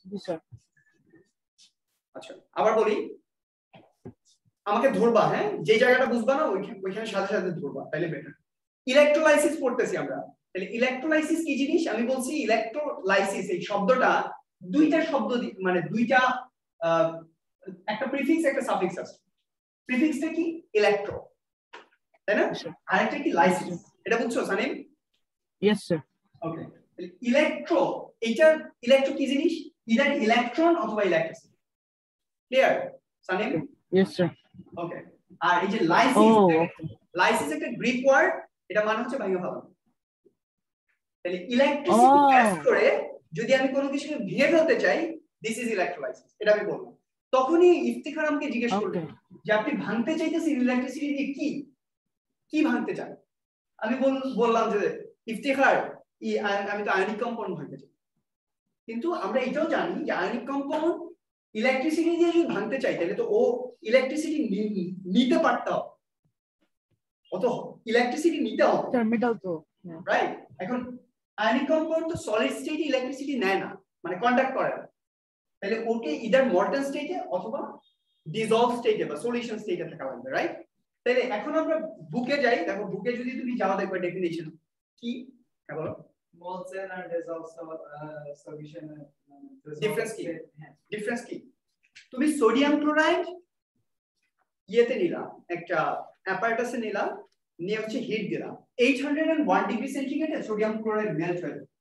জি sir. আচ্ছা আবার বলি, আমাকে ধরবা, হ্যাঁ, যে জায়গাটা বুঝবা না ওইখানে সাথে সাথে ধরবা, তাহলে বেটার। ইলেকট্রোলাইসিস পড়তেছি আমরা, তাহলে ইলেকট্রোলাইসিস কি জিনিস? আমি বলছি ইলেকট্রোলাইসিস এই শব্দটা দুইটা শব্দ মানে দুইটা একটা প্রিফিক্স একটা সাফিক্স আছে। প্রিফিক্সটা কি? ইলেকট্রো, তাই না? আর একটা কি? লাইসিস। এটা বুঝছো সানিম? Yes sir. ওকে, তাহলে ইলেকট্রো, এটা ইলেকট্রো কি জিনিস? ইদার ইলেকট্রন অথবা electricity. Clear Sanim? Yes sir. Okay, আর এই যে লাইসিস, লাইসিস একটা গ্রিক ওয়ার্ড, এটা মানে হচ্ছে ভেঙে ফেলা। তাহলে ইলেকট্রিসিটি ইউজ করে যদি আমি কোনো কিছুকে ভেঙে ফেলতে চাই, দিস ইজ ইলেকট্রোলাইসিস, এটা আমি বলবো। তখনই ইফতিখার আমাকে জিজ্ঞেস করলো যে আপনি ভাঙতে চাইতেছেন ইলেকট্রিসিটি দিয়ে কি কি ভাঙতে চান? আমি বললাম যে ইফতিখার আমি তো আয়নিক কম্পাউন্ড ভাঙতে চাই। কিন্তু আমরা এটাও জানি যে আয়নিক কম্পাউন্ড ইলেকট্রিসিটি দিয়ে যদি ভাঙতে চাই তাহলে তো ও ইলেকট্রিসিটি নিতে পারতো, অত ইলেকট্রিসিটি নিতে হবে স্যার। মেটাল তো রাইট। এখন আয়নিক কম্পাউন্ড তো সলিড স্টেটে ইলেকট্রিসিটি নেয় না, মানে কন্ডাক্ট করে না, তাহলে ওকে ইদার মল্টেন স্টেটে অথবা ডিসলভ স্টেটে বা সলিউশন স্টেটে থাকা লাগবে, রাইট? তাহলে এখন আমরা বুকে যাই, দেখো বুকে যদি তুমি যাও দেখবে ডেফিনিশন কি, হ্যাঁ বলো। molten and dissolved solution difference কি? ডিফারেন্স কি? তুমি সোডিয়াম ক্লোরাইড ইয়েতে নিলা, একটা অ্যাপারেটাসে নিলা, নিয়ে হচ্ছে হিট দিলা, 801 ডিগ্রি সেন্টিগ্রেডে সোডিয়াম ক্লোরাইড মেল্ট হয়ে যাবে।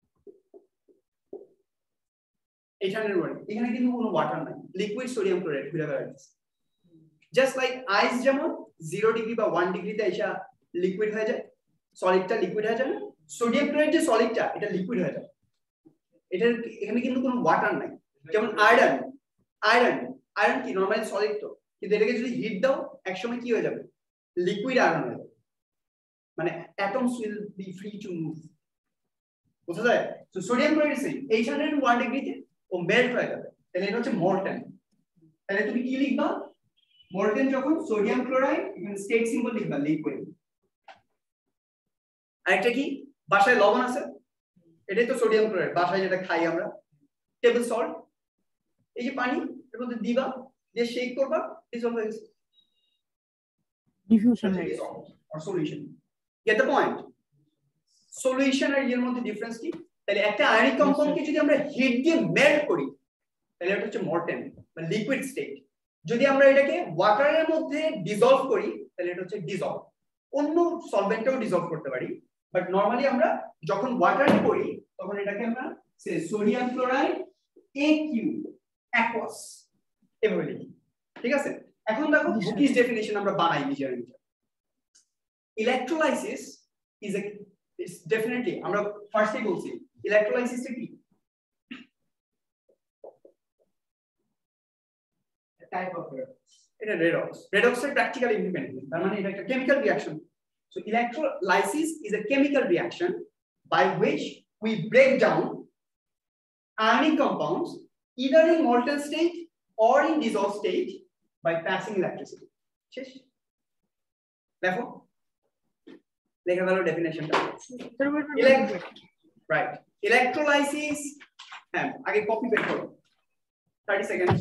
801, এখানে কিন্তু কোনো ওয়াটার নাই, লিকুইড সোডিয়াম ক্লোরাইড ঘুরে বেড়াচ্ছে। জাস্ট লাইক আইস যেমন 0 ডিগ্রি বা 1 ডিগ্রিতে এসে লিকুইড হয়ে যায়, সলিডটা লিকুইড হয়ে যায় না, সোডিয়াম ক্লোরাইড যে সলিডটা এটা লিকুইড হয়ে যায়। এটার এখানে কিন্তু কোনো ওয়াটার নাই। যেমন আয়রন, আয়রন কি নরমালি সলিড তো, কিন্তু এটাকে যদি হিট দাও একসময় কি হয়ে যাবে? লিকুইড আয়রন হয়ে যাবে, মানে atoms will be free to move, বুঝা যায়? তো সোডিয়াম ক্লোরাইড আছে 801 ডিগ্রিতে ও মেল্ট হয়ে যাবে, তাহলে এটা হচ্ছে মল্টেন। তাহলে তুমি কি লিখবা? মল্টেন যখন সোডিয়াম ক্লোরাইড, এখানে স্টেট সিম্বল লিখবা লিকুইড। আরেকটা কি? বাসায় লবণ আছে, এটাই তো সোডিয়াম ক্লোরাইড, বাসায় যেটা খাই আমরা, টেবিল সল্ট। এই যে পানি, এর মধ্যে দিবা, দিয়ে শেক করবা, ডিসলভ হয়ে গেছে, ডিফিউশন হয়ে গেছে or solution. Get the point? Solution আর এর মধ্যে ডিফারেন্স কি? তাহলে একটা আয়নিক কম্পাউন্ডকে যদি আমরা হিট দিয়ে মেল্ট করি তাহলে এটা হচ্ছে মল্টেন বা লিকুইড স্টেট। যদি আমরা এটাকে ওয়াটারের মধ্যে ডিসলভ করি তাহলে এটা হচ্ছে ডিসলভ। অন্য সলভেন্টেও ডিসলভ করতে পারি, বাট নরমালি আমরা যখন ওয়াটারে করি তখন এটাকে আমরা সোডিয়াম ক্লোরাইড AQ অ্যাকোয়াস এভাবে লিখি, ঠিক আছে? এখন দেখো বুকিশ ডেফিনিশন আমরা বানাই নিজেরা নিজে। Electrolysis is definitely, আমরা ফার্স্টেই বলছি ইলেকট্রোলাইসিস কি? type of redox. এটা redox এর practical implementation, তার মানে এটা একটা chemical reaction. So electrolysis is a chemical reaction by which we break down ionic compounds either in molten state or in dissolved state by passing electricity. শেষ? দেখো লেখা গেল ডেফিনেশনটা। রাইট, ইলেকট্রোলাইসিস, হ্যাঁ আগে কপি পেস্ট করো 30 সেকেন্ড।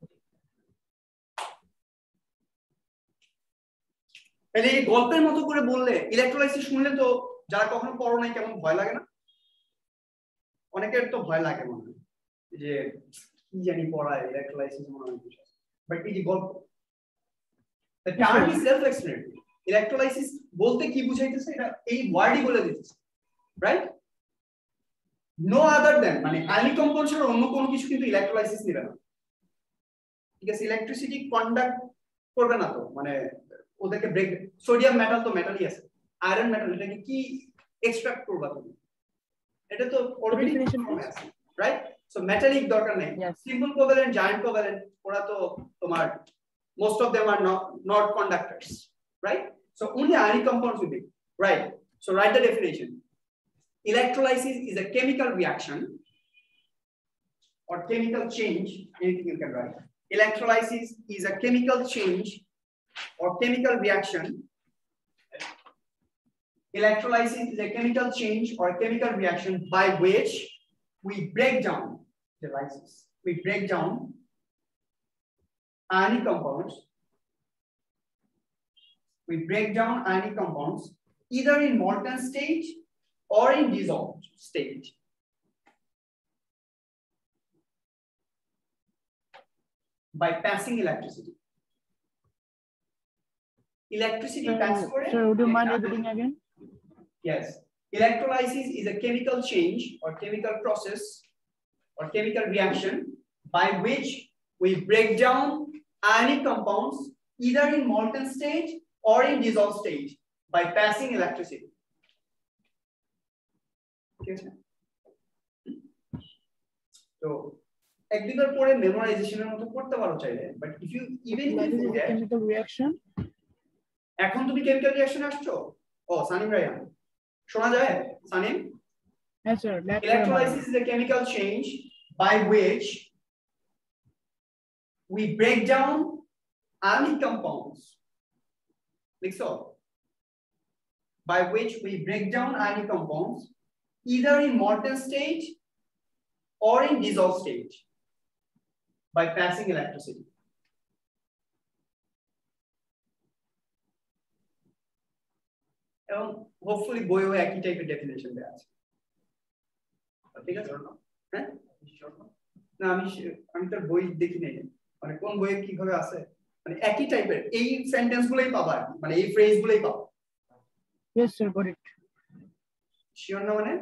তাহলে এই গল্পের মতো করে বললে, ইলেকট্রোলাইসিস শুনলে তো যারা কখনো পড়ো নাই কেমন ভয় লাগে না? অনেকের তো ভয় লাগে মনে হয় যে কি জানি পড়ায় ইলেকট্রোলাইসিস মনে হয়, বাট এই যে গল্প, the term is self-explanatory. Electrolysis বলতে কি বুঝাইতেছে এটা এই ওয়ার্ডই বলে দিতেছে, রাইট? নো আদার দ্যান, মানে আয়নিক কম্পাউন্ড ছাড়া অন্য কোনো কিছু কিন্তু ইলেকট্রোলাইসিস নেবে না, ঠিক আছে? ইলেকট্রিসিটি কন্ডাক্ট করবে না তো, মানে ওদেরকে ব্রেক, সোডিয়াম মেটাল তো মেটালই আছে, আয়রন মেটাল, এটাকে কি এক্সট্রাক্ট করবা তুমি? এটা তো অলরেডি ফর্মে আছে, রাইট? সো মেটালিক দরকার নেই, সিম্পল কোভ্যালেন্ট, জায়ান্ট কোভ্যালেন্ট, ওরা তো তোমার most of them are not conductors, right? So only ionic compounds will be, right? So write the definition. Electrolysis is a chemical reaction or chemical change, anything you can write. Electrolysis is a chemical change or chemical reaction. Electrolysis is a chemical change or chemical reaction by which we break down the lysis. We break down ionic compounds. We break down ionic compounds either in molten state or in dissolved state. By passing electricity. Electricity pass for it. So would you mind repeating again? Yes. Electrolysis is a chemical change or chemical process or chemical reaction by which we break down ionic compounds either in molten state or in dissolved state by passing electricity. Okay. So একদিনের পরে মেমোরাইজেশনের মতো করতে পারো চাইলে, but if you even chemical reaction. এখন তুমি chemical রিঅ্যাকশনে আসছো? ও Sanim Ryan শোনা যায়? Sanim? Yes sir. Electrolysis is a chemical change by which we break down ionic compounds. Like so. By which we break down ionic compounds either in molten state or in dissolved state by passing electricity. And hopefully boyo একই টাইপের definition দেয়া আছে। ঠিক আছে না? হ্যাঁ? না আমি তো বই দেখি নাই, মানে কোন বইয়ে কিভাবে আছে, মানে একই টাইপের এই সেন্টেন্সগুলোই পাবা, মানে এই ফ্রেজগুলোই পাবা। Yes sir, got it. Sure না মানে?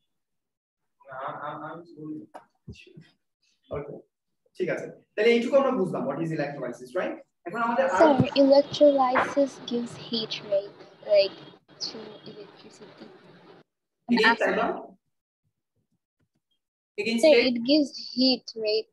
ওকে ঠিক আছে, তাহলে এইটুকু আমরা বুঝলাম what is electrolysis, right? এখন আমাদের Sir, electrolysis gives heat, right? Like through electricity. again Taiba? Again Sir, state? it gives heat, right?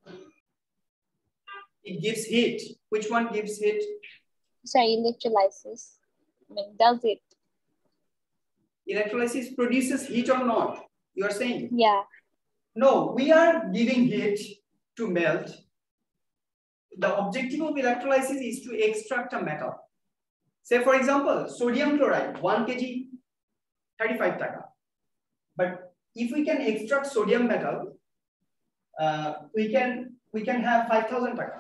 It gives heat. Which one gives heat? Sorry, electrolysis. I mean, does it? Electrolysis produces heat or not? You are saying? Yeah. No, we are giving heat to melt. The objective of electrolysis is to extract a metal. Say for example, sodium chloride, 1 kg, 35 taka. But if we can extract sodium metal, we can have 5,000 taka.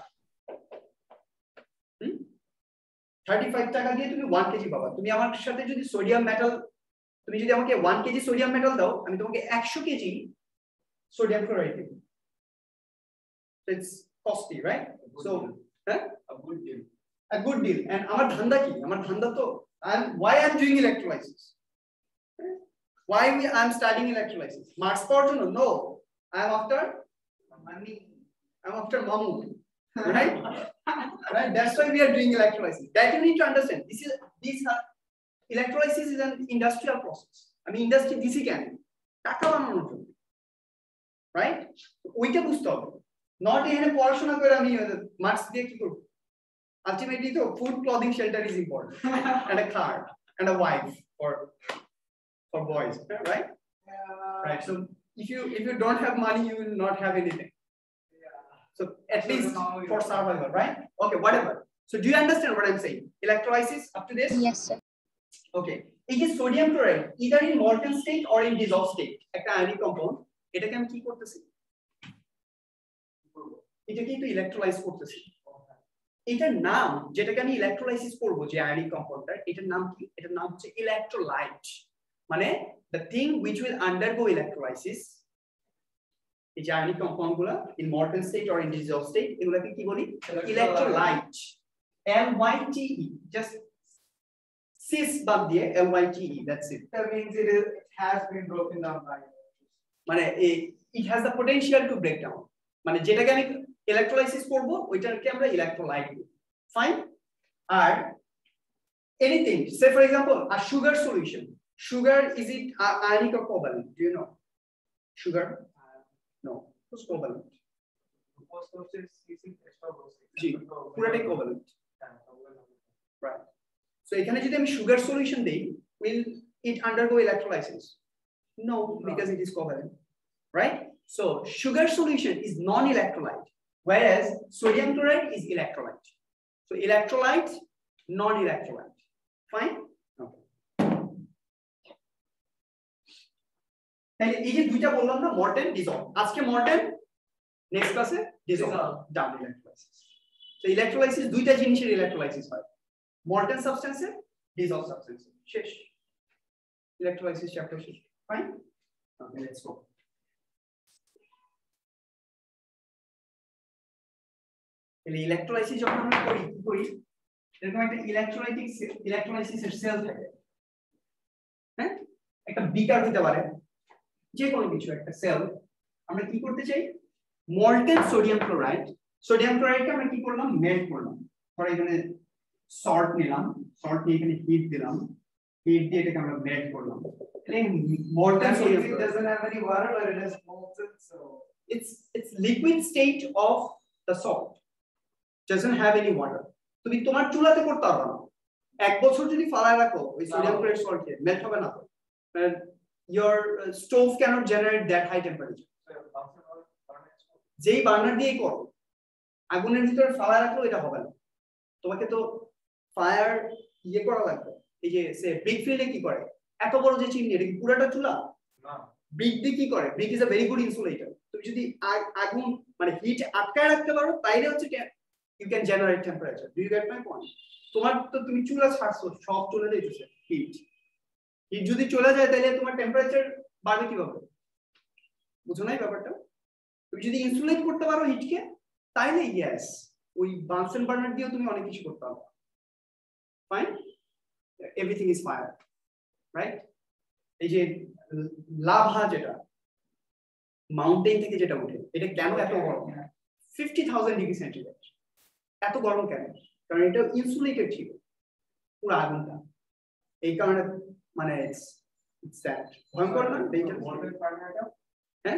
35 taka দিয়ে তুমি 1 kg পাবা। তুমি আমার সাথে যদি sodium metal, তুমি যদি আমাকে 1 kg সোডিয়াম মেটাল দাও, আমি তোমাকে 100 kg sodium chloride Dev. It's costly, right? So, a good deal. A good deal. And আমার ধান্দা কি? আমার ধান্দা তো why I'm doing electrolysis? Why I'm studying electrolysis? Marks পাওয়ার জন্য? No. I'm after money. I'm after mamu. Right? Right? That's why we are doing electrolysis. That you need to understand. Electrolysis is an industrial process. I mean, industry DC can. টাকা বানানোর জন্য। Right? ওইটা বুঝতে হবে। Not এখানে পড়াশোনা করে আমি মার্কস দিয়ে কি করব? Ultimately, though, food, clothing, shelter is important, and a car, and a wife for boys, right? Right. So if you don't have money, you will not have anything. So at least for survival, right? Okay, whatever. So do you understand what I'm saying? Electrolysis up to this? Yes, sir. Okay. It is sodium chloride, either in molten state or in dissolved state. একটা ionic compound. এটাকে আমি কি করতেছি? এটাকে একটু ইলেকট্রোলাইজ করতেছি। এটার নাম, যেটাকে আমি ইলেকট্রোলাইসিস করব, যে আয়নিক কম্পাউন্ডটা, এটার নাম কি? এটার নাম হচ্ছে ইলেকট্রোলাইট। মানে the thing which will undergo electrolysis, এই যে আয়নিক কম্পাউন্ডগুলো in molten state or in dissolved state, এগুলোকে কি বলি? ইলেকট্রোলাইট। LYTE, just cis বাদ দিয়ে LYTE, that's it. That means it has been broken down by মানে it has the potential to break down, মানে যেটাকে আমি ইলেকট্রোলাইসিস করব ওইটাকে আমরা ইলেকট্রোলাইট বলি। ফাইন। আর anything, say for example a sugar solution, sugar is it ionic or covalent? Do you know sugar? No, what's covalent? জি, পুরোটাই covalent, right? So এখানে যদি আমি sugar solution দেই, will it undergo electrolysis? No, because it is covalent, right? So sugar solution is non-electrolyte, whereas sodium chloride is electrolyte. So electrolyte, non-electrolyte. Fine? Okay. তাহলে এই যে দুইটা বললাম না, মর্টেন ডিসলভ। আজকে মর্টেন নেক্সট ক্লাসে dissolve done electrolysis. তো electrolysis দুইটা জিনিসের ইলেক্ট্রোলাইসিস হয়, মল্টেন সাবস্টেন্সে, ডিসলভ সাবস্টেন্সে। শেষ, ইলেক্ট্রোলাইসিস চ্যাপ্টার শেষ। Fine, okay let's go. তাহলে ইলেক্ট্রোলাইসিস যখন আমরা করি কি করি, এরকম একটা ইলেক্ট্রোলাইসিসের সেল থাকে, হ্যাঁ, একটা বিকার হতে পারে, যে কোনো কিছু একটা সেল। আমরা কি করতে চাই, মল্টেন সোডিয়াম ক্লোরাইডকে আমরা কি করলাম, মেল্ট করলাম। ধরো এখানে সল্ট নিলাম, সল্ট নিয়ে এখানে হিট দিলাম, হিট দিয়ে এটাকে আমরা মেল্ট করলাম। Molten sodium it doesn't have any water, but it has molten, so it's liquid state of the salt, doesn't have any water. তুমি তোমার চুলাতে করতে পারবে না, এক বছর যদি ফালায় রাখো ওই সোডিয়াম ক্লোরাইড সল্টকে, মেল্ট হবে না তো। your stove cannot generate that high temperature. যেই বার্নার দিয়েই করো, আগুনের ভিতরে ফালায় রাখলো এটা হবে না। তোমাকে তো ফায়ার ইয়ে করা লাগবে। এই যে সে ব্রিক ফিল্ডে কি করে, এত বড় যে চিমনি, এটা কি পুরোটা চুলা না, ব্রিক দিয়ে কি করে, brick is a very good insulator. তুমি যদি আগুন মানে হিট আটকায় রাখতে পারো তাইলে হচ্ছে you can generate temperature. Do you get my point? তোমার তো তুমি চুলা ছাড়ছো, সব চলে যাইতেছে হিট যদি চলে যায় তাহলে তোমার টেম্পারেচার বাড়বে কিভাবে, বুঝো নাই ব্যাপারটা? তুমি যদি ইনসুলেট করতে পারো হিটকে তাইলে ইয়েস, ওই বানসেন বার্নার দিয়েও তুমি অনেক কিছু করতে পারো। Fine, everything is fire, right? এই যে লাভা যেটা মাউন্টেন থেকে যেটা ওঠে, এটা কেন এত গরম? 50,000 ডিগ্রি সেন্টিগ্রেড। এত গরম কেন? কারণ এটা ইনসুলেটেড ছিল পুরো আগুনটা, এই কারণে মানে ভয়ঙ্কর না? হ্যাঁ,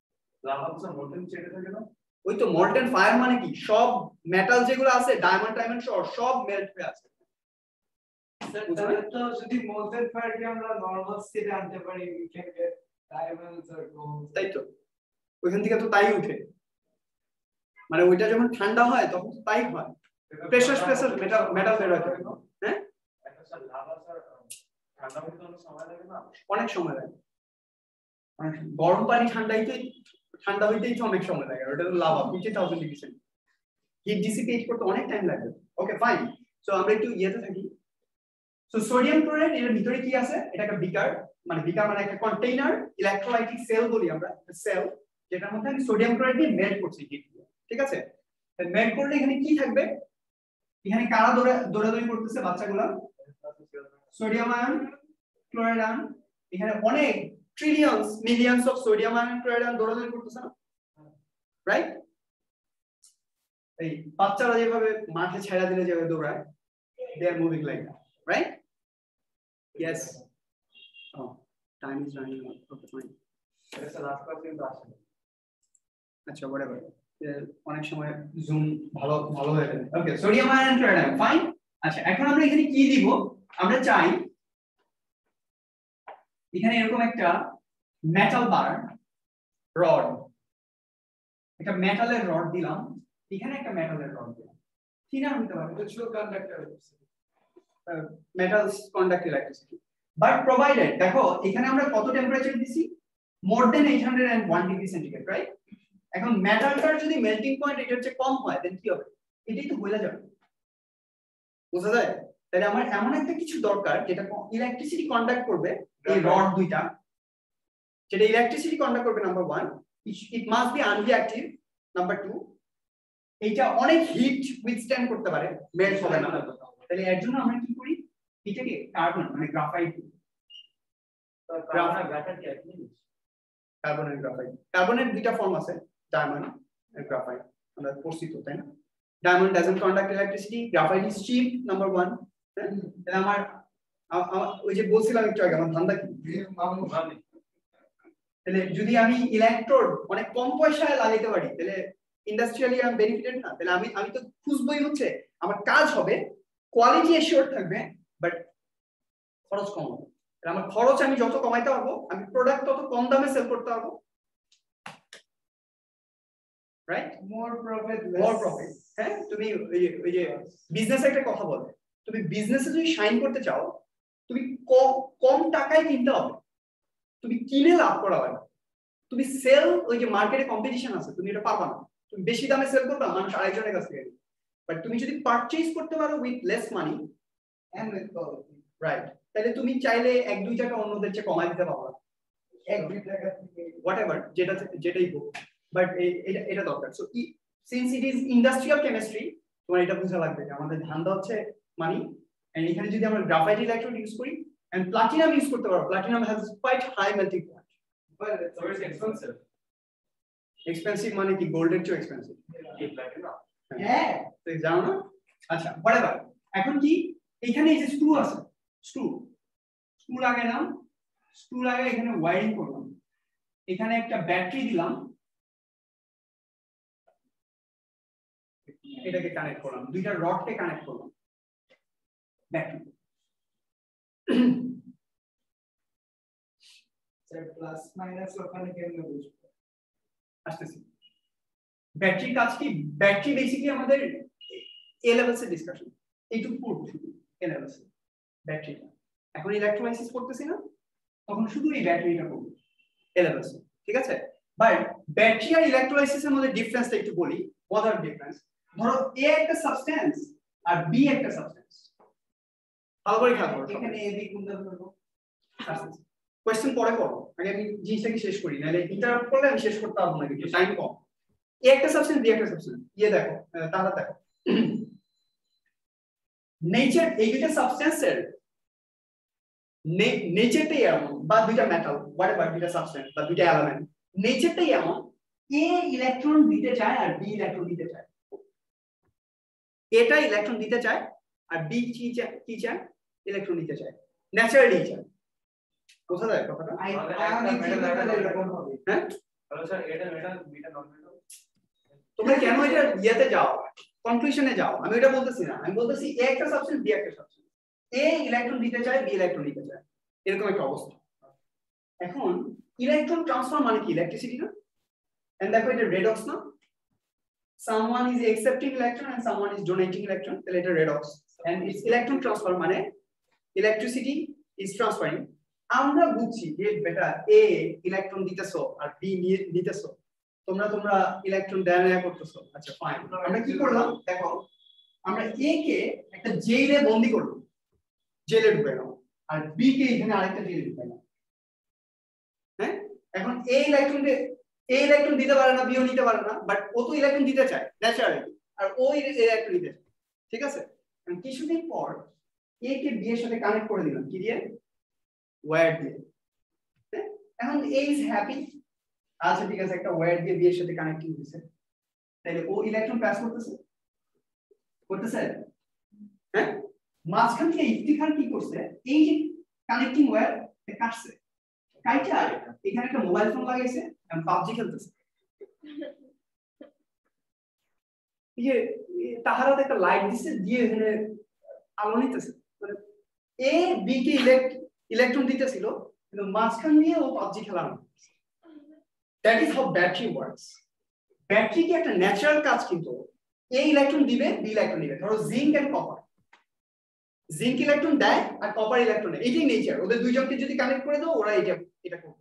ওই তো মল্টেন ফায়ার মানে কি, সব মেটাল যেগুলো আছে ডায়মন্ড সব মেল্ট হয়ে আছে। তো যদি molten fire কে আমরা নরমাল স্টেটে আনতে পারি, we can get diamonds or gold. তাই তো, ওইখান থেকে তো তাই উঠে, মানে ওইটা যখন ঠান্ডা হয় তখন তো তাই হয়, প্রেসার মেটাল বের হয়। হ্যাঁ, অনেক সময় লাগে, গরম পানি ঠান্ডা হইতেই তো অনেক সময় লাগে, ওটা তো lava 50,000 degree centigrade, heat dissipate করতে অনেক টাইম লাগে। ওকে ফাইন, সো আমরা একটু ইয়েতে থাকি। সো সোডিয়াম ক্লোরাইড এর ভিতরে কি আছে, এটা একটা বিকার, মানে বিকার মানে একটা কন্টেইনার, ইলেকট্রোলাইটিক সেল বলি আমরা, সেল যেটার মধ্যে আমি সোডিয়াম ক্লোরাইড দিয়ে মেল্ট করছি হিট দিয়ে, ঠিক আছে? মেল্ট করলে এখানে কি থাকবে, এখানে কারা দৌড়াদৌড়ি করতেছে বাচ্চাগুলো, সোডিয়াম আয়ন, ক্লোরাইড আয়ন, এখানে অনেক trillions millions of sodium ion chloride ion দৌড়াদৌড়ি করতেছে না, রাইট? এই বাচ্চারা যেভাবে মাঠে ছেড়া দিলে যেভাবে দৌড়ায়, they are moving like that, right? Yes. Oh, time is running out. Okay, fine. It's the last question. আচ্ছা, whatever. অনেক সময় জুম ভালো হয়ে যাবে। Okay, sodium ion chloride ion, fine. আচ্ছা, এখন আমরা এখানে কি দিব, আমরা চাই এখানে এরকম একটা মেটাল বার রড, একটা মেটালের রড দিলাম, এখানে একটা মেটালের রড দিলাম, কি নাম হতে পারে, Virtual conductor. metals conduct electricity, but provided, দেখো এখানে আমরা কত টেম্পারেচার দিছি, more than 801 degree centigrade, right? এখন মেটালটার যদি মেল্টিং পয়েন্ট এটার চেয়ে কম হয় দেন কি হবে, এটাই তো গলে যাবে, বুঝা যায়? তাহলে আমার এমন একটা কিছু দরকার যেটা ইলেকট্রিসিটি কন্ডাক্ট করবে, এই রড দুইটা, যেটা ইলেকট্রিসিটি কন্ডাক্ট করবে, number 1 it must be unreactive, number 2 এটা অনেক হিট উইথস্ট্যান্ড করতে পারে, মেল্ট হবে না। তাহলে এর জন্য আমরা কি করি, এটাকে কার্বন মানে গ্রাফাইট, কার্বনের দুইটা ফর্ম আছে, ডায়মন্ড আর গ্রাফাইট, আমরা পড়ছি তো, তাই না? Diamond doesn't conduct electricity, graphite is cheap, number 1। তাহলে আমার ওই যে বলছিলাম একটু আগে আমার ধান্দা কি, তাহলে যদি আমি ইলেকট্রোড অনেক কম পয়সায় লাগাইতে পারি তাহলে ইন্ডাস্ট্রিয়ালি আমি বেনিফিটেড না? তাহলে আমি তো খুঁজবই হচ্ছে আমার কাজ হবে, কোয়ালিটি এশিওর থাকবে, বাট খরচ কম হবে। তাহলে আমার খরচ আমি যত কমাইতে পারবো, আমি প্রোডাক্ট তত কম দামে সেল করতে পারবো, রাইট? More profit. হ্যাঁ, তুমি ওই যে বিজনেস একটা কথা বলে, তুমি বিজনেসে যদি শাইন করতে চাও তুমি কম টাকায় কিনতে হবে, তুমি কিনে লাভ করা হবে না, তুমি সেল ওই যে মার্কেটে কম্পিটিশন আছে তুমি এটা পারবা না, তুমি বেশি দামে সেল করবা মানুষ আরেকজনের কাছ থেকে নিবে, বাট তুমি যদি পারচেজ করতে পারো with less money and with quality, right, তাহলে তুমি চাইলে 1-2 টাকা অন্যদের চেয়ে কমাই দিতে পারবা, 1-2 টাকা থেকে হোয়াটএভার যেটাই হোক, বাট এটা দরকার। So since it is industrial chemistry তোমার এটা বোঝা লাগবে যে আমাদের ধান্দা হচ্ছে মানি, এন্ড এখানে যদি আমরা গ্রাফাইট ইলেকট্রোড ইউজ করি এন্ড প্লাটিনাম ইউজ করতে পারো, platinum has quite high melting point, but it's very expensive. Expensive মানে কি গোল্ডের চেয়ে এক্সপেন্সিভ? Platinum. হ্যাঁ তো জানো না, আচ্ছা হোয়াটএভার। এখন কি এখানে এই যে স্ক্রু আছে, স্ক্রু লাগাইলাম, স্ক্রু লাগাই এখানে ওয়্যারিং করলাম, এখানে একটা ব্যাটারি দিলাম, এটাকে কানেক্ট করলাম, দুইটা রডকে কানেক্ট করলাম ব্যাটারি, প্লাস মাইনাস ওখানে কেমনে বুঝবো? আসতেছি। ব্যাটারি কাজ কি? ব্যাটারি বেসিক্যালি আমাদের এ লেভেলস এর ডিসকাশন, এইটুকু পড়বো শুধু এ লেভেলস এর ব্যাটারিটা। এখন ইলেকট্রোলাইসিস করতেছি না, তখন শুধু এই ব্যাটারিটা করবো এ লেভেলস, ঠিক আছে? বাট ব্যাটারি আর ইলেকট্রোলাইসিসের মধ্যে ডিফারেন্সটা একটু বলি, মজার ডিফারেন্স। ধরো এ একটা সাবস্টেন্স আর বি একটা সাবস্টেন্স, ভালো করে খেয়াল করো। এখানে এ বি কোনটা ধরবো? কোশ্চেন পরে করো, আগে আমি জিনিসটাকে শেষ করি, নাহলে ইন্টারাপ্ট করলে আমি শেষ করতে পারবো না, কিন্তু টাইম কম। এ একটা সাবস্টেন্স বি একটা সাবস্টেন্স, ইয়ে দেখো তাহলে দেখো নেচার এই দুইটা সাবস্টেন্সের নেচারটাই এমন, বা দুইটা মেটাল হোয়াটএভার, দুইটা সাবস্টেন্স বা দুইটা এলিমেন্ট নেচারটাই এমন, এ ইলেকট্রন দিতে চায় আর বি ইলেকট্রন দিতে চায়, এটা ইলেকট্রন দিতে চায় আর বি কি চায়? ইলেকট্রন দিতে চায়, ন্যাচারালি চায়। বোঝা যায় কথাটা? হ্যাঁ তোমরা কেন এটা ইয়েতে যাও, কনক্লুশনে যাও? আমি এটা বলতেছি না, আমি বলতেছি এ একটা সাবস্টেন্স বি একটা সাবস্টেন্স, এ ইলেকট্রন দিতে চায় বি ইলেকট্রন দিতে চায়, এরকম একটা অবস্থা। এখন ইলেকট্রন ট্রান্সফার মানে কি? ইলেকট্রিসিটি না? এন্ড দেখো এটা রেডক্স না, someone is accepting electron and someone is donating electron, তাহলে এটা redox, and its electron transfer মানে electricity is transferring। আমরা বুঝছি যে বেটা এ ইলেকট্রন দিতেছো আর বি নিতেছো, তোমরা ইলেকট্রন দেয়া করতেছো, আচ্ছা ফাইন। আমরা কি করলাম দেখো, আমরা এ কে একটা জেলে বন্দি করলাম, জেলে ঢুকাইলাম, আর বি কে এখানে আরেকটা জেলে ঢুকাইলাম। হ্যাঁ এখন এ ইলেকট্রন দিতে পারে না, বিও নিতে পারে না, বাট ও তো ইলেকট্রন দিতে চায় ন্যাচারালি, আর ও ইলেকট্রন দিতে চায়, ঠিক আছে? কিছুদিন পর এ কে বি এর সাথে কানেক্ট করে দিলাম, কি দিয়ে? ওয়্যার দিয়ে। এখন এ ইজ হ্যাপি, আচ্ছা ঠিক আছে, একটা ওয়্যার দিয়ে বি এর সাথে কানেক্টিং হয়েছে, তাহলে ও ইলেকট্রন পাস করতেছে। হ্যাঁ মাঝখান থেকে ইফতিখার কি করছে, এই যে কানেক্টিং ওয়্যার কাটছে, কাইটা এখানে একটা মোবাইল ফোন লাগাইছে, আমি পাবজি খেলতেছি, এই তাহারাতে একটা লাইট দিছে, দিয়ে এখানে আলো নিতেছে, মানে এ বি কে ইলেকট্রন দিতেছিল, কিন্তু মাঝখান দিয়ে ও পাবজি খেলা। That is how battery works. Battery কি একটা ন্যাচারাল কাজ, কিন্তু এ ইলেকট্রন দিবে বি ইলেকট্রন দিবে। ধরো zinc and copper, zinc electron দেয় আর কপার ইলেকট্রন দেয়, এটাই নেচার। ওদের দুইজনকে যদি কানেক্ট করে দাও ওরা এটা করবে।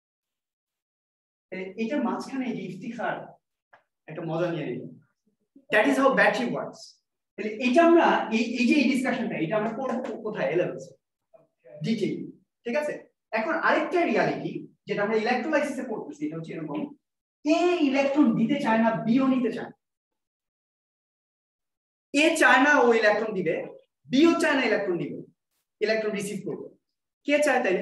এটার মাঝখানে এই যে ইফতিখার একটা মজা নিয়ে নিল, that is how battery works. তাহলে এটা আমরা এই যে এই ডিসকাশনটা এটা আমরা করব কোথায়? এলেভেলস ডিটেইল, ঠিক আছে? এখন আরেকটা রিয়ালিটি যেটা আমরা ইলেকট্রোলাইসিসে পড়তেছি, এটা হচ্ছে এরকম, এ ইলেকট্রন দিতে চায় না, বিও নিতে চায়। এ চায় না ও ইলেকট্রন দিবে, বিও চায় না ইলেকট্রন দিবে, ইলেকট্রন রিসিভ করবে। কে চায়? তাই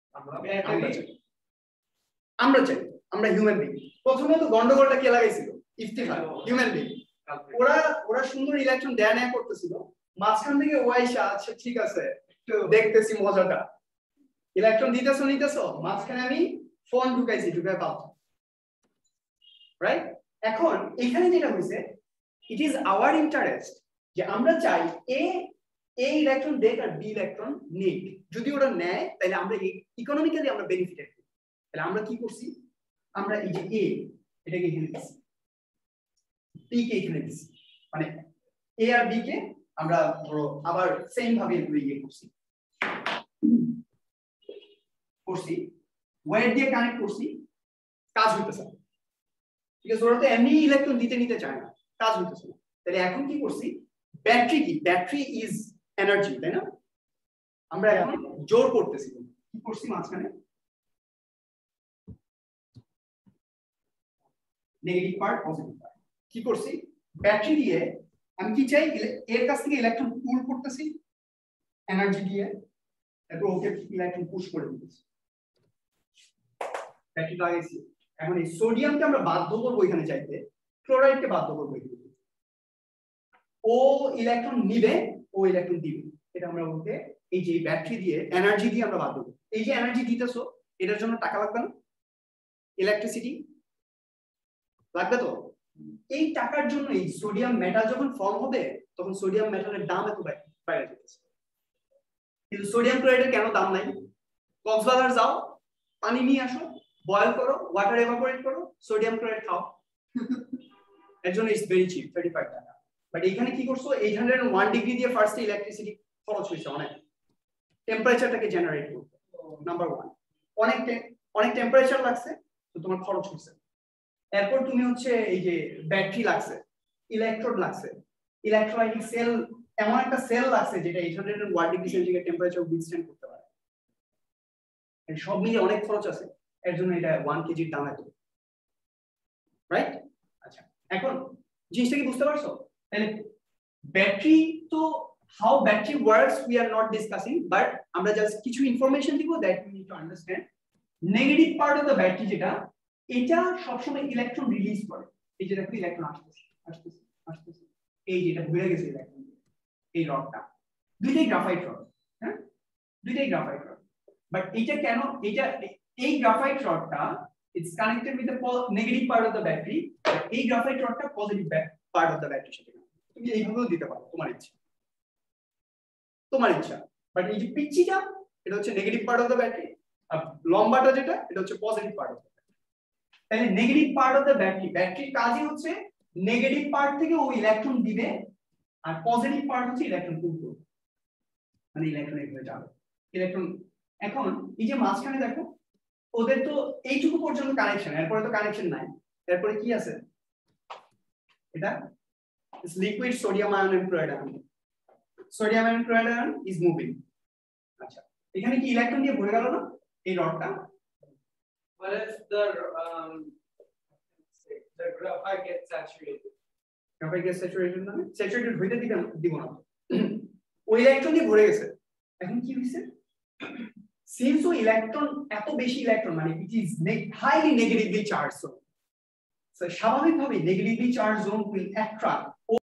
আমরা চাই, আমরা হিউম্যান বিং। প্রথমে তো গন্ডগোলটা কে লাগাইছিল? Iftikhar, human being. ওরা সুন্দর ইলেকট্রন দেয়া নেয়া করতেছিল, মাঝখান থেকে ওয়াইশা আচ্ছা ঠিক আছে দেখতেছি মজাটা, ইলেকট্রন দিতেছো নিতেছো, মাঝখানে আমি ফোন ঢুকাইছি, ঢুকাই পাবো, রাইট? এখন এখানে যেটা হইছে, ইট ইজ আওয়ার ইন্টারেস্ট যে আমরা চাই এ ইলেকট্রন দেখ আর বি ইলেকট্রন নিক। যদি ওরা নেয় তাহলে আমরা ইকোনমিক্যালি আমরা বেনিফিটেড হই। তাহলে আমরা কি করছি, আমরা এই যে এ এটাকে এখানে দিচ্ছি, বি কে এখানে দিচ্ছি, মানে এ আর বি কে আমরা ধরো আবার সেম ভাবে এগুলো ইয়ে করছি, ওয়্যার দিয়ে কানেক্ট করছি, কাজ হইতেছে না, ঠিক আছে, ওরা তো এমনি ইলেকট্রন দিতে নিতে চায় না, কাজ হইতেছে না। তাহলে এখন কি করছি, ব্যাটারি কি, ব্যাটারি ইজ এনার্জি, তাই না? আমরা এখন জোর করতেছি, কি করছি মাঝখানে নেগেটিভ পার্ট পজিটিভ পার্ট, কি করছি ব্যাটারি দিয়ে আমি কি চাই, এর কাছ থেকে ইলেকট্রন পুল করতেছি এনার্জি দিয়ে, তারপর ওকে ইলেকট্রন পুশ করে দিতেছি, ব্যাটারি লাগাইছি। এখন এই সোডিয়ামকে আমরা বাধ্য করবো এখানে চাইতে, ক্লোরাইডকে বাধ্য করবো এখানে, ও ইলেকট্রন নিবে, ও ইলেকট্রন দিবে, এটা আমরা ওকে এই যে ব্যাটারি দিয়ে এনার্জি দিয়ে আমরা বাধ্য করবো। এই যে এনার্জি দিতেছো এটার জন্য টাকা লাগবে না, ইলেকট্রিসিটি লাগবে তো, এই টাকার জন্য এই সোডিয়াম মেটাল যখন ফর্ম হবে তখন সোডিয়াম মেটালের দাম এত বাইরে যেতেছে। কিন্তু সোডিয়াম ক্লোরাইডের কেন দাম নাই? কক্সবাজার যাও, পানি নিয়ে আসো, বয়েল করো, ওয়াটার এভাপোরেট করো, সোডিয়াম ক্লোরাইড খাও, এর জন্য ইটস ভেরি চিপ, 35 টাকা। বাট এখানে কি করছো, 801 ডিগ্রি দিয়ে ফার্স্টে ইলেকট্রিসিটি খরচ হয়েছে, অনেক টেম্পারেচারটাকে জেনারেট করতে, নাম্বার 1 অনেক টেম্পারেচার লাগছে, তো তোমার খরচ হয়েছে। এরপর তুমি হচ্ছে এই যে ব্যাটারি লাগছে, ইলেকট্রোড লাগছে, ইলেকট্রোলাইটিক সেল, এমন একটা সেল লাগছে যেটা 801 ডিগ্রি সেন্টিগ্রেড টেম্পারেচার উইথস্ট্যান্ড করতে পারে, সব মিলিয়ে অনেক খরচ আছে, এর জন্য এটা 1 কেজির দাম এত, রাইট? আচ্ছা, এখন জিনিসটা কি বুঝতে পারছো? তাহলে ব্যাটারি তো how battery works we are not discussing, but আমরা জাস্ট কিছু ইনফরমেশন দিব that you need to understand. Negative part of the battery যেটা, এটা সবসময় ইলেকট্রন রিলিজ করে, এই যে দেখো ইলেকট্রন আসতেছে আসতেছে আসতেছে, এই যেটা ঘুরে গেছে ইলেকট্রন, এই রডটা দুইটাই গ্রাফাইট রড, হ্যাঁ দুইটাই গ্রাফাইট রড, বাট এটা কেন, এটা এই গ্রাফাইট রডটা it's connected with the negative part of the battery, এই গ্রাফাইট রডটা পজিটিভ পার্ট অফ দ্য ব্যাটারির সাথে, তুমি এইভাবেও দিতে পারো তোমার ইচ্ছা, তোমার ইচ্ছা। বাট এই যে পিচ্চিটা এটা হচ্ছে negative part of the battery, আর লম্বাটা যেটা এটা হচ্ছে positive part of the battery. তাহলে negative part of the battery, ব্যাটারির কাজই হচ্ছে নেগেটিভ পার্ট থেকে ও ইলেকট্রন দিবে, আর পজিটিভ পার্ট হচ্ছে ইলেকট্রন পুল করবে, মানে ইলেকট্রন এভাবে যাবে ইলেকট্রন। এখন এই যে মাঝখানে দেখো ওদের তো এইটুকু পর্যন্ত কানেকশন, এরপরে তো কানেকশন নাই, এরপরে কি আছে, এটা liquid sodium ion and chloride ion, sodium ion chloride ion is moving. আচ্ছা, এখানে কি ইলেকট্রন দিয়ে ভরে গেল না এই রডটা? What if the graphite gets saturated? Graphite gets saturated মানে স্যাচুরেটেড হইতে দিব না, ওই ইলেকট্রন দিয়ে ভরে গেছে। এখন কি হইছে, সিন্স ও ইলেকট্রন এত বেশি ইলেকট্রন মানে it is highly negatively charged, so স্বাভাবিকভাবে negatively charged zone will attract